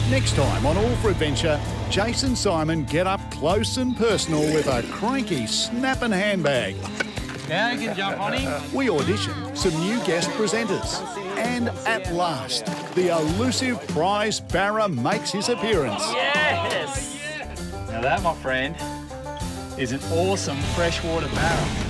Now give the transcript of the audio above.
Next time on All for Adventure, Jason Simon get up close and personal with a cranky snapping handbag. Now you can jump on him. We audition some new guest presenters. And at last, the elusive prize barra makes his appearance. Yes! Now that, my friend, is an awesome freshwater barra.